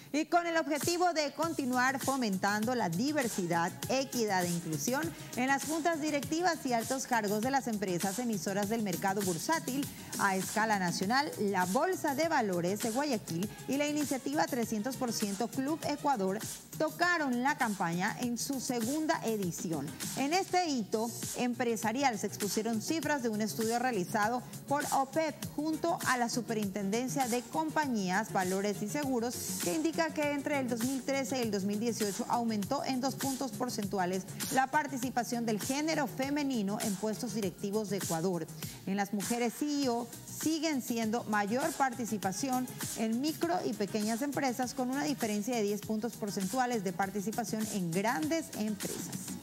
Y con el objetivo de continuar fomentando la diversidad, equidad e inclusión en las juntas directivas y altos cargos de las empresas emisoras del mercado bursátil a escala nacional, la Bolsa de Valores de Guayaquil y la iniciativa 300% Club Ecuador tocaron la campaña en su segunda edición. En este hito empresarial se expusieron cifras de un estudio realizado por OPEP junto a la Superintendencia de Compañías, Valores y Seguros, que indica que entre el 2013 y el 2018 aumentó en 2 puntos porcentuales la participación del género femenino en puestos directivos de Ecuador. En las mujeres CEO siguen siendo mayor participación en micro y pequeñas empresas, con una diferencia de 10 puntos porcentuales de participación en grandes empresas.